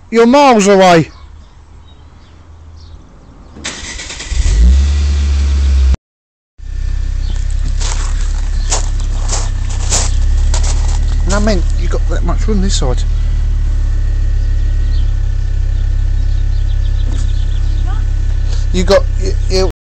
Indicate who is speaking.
Speaker 1: You're miles away. And I meant you got that much room this side. You got you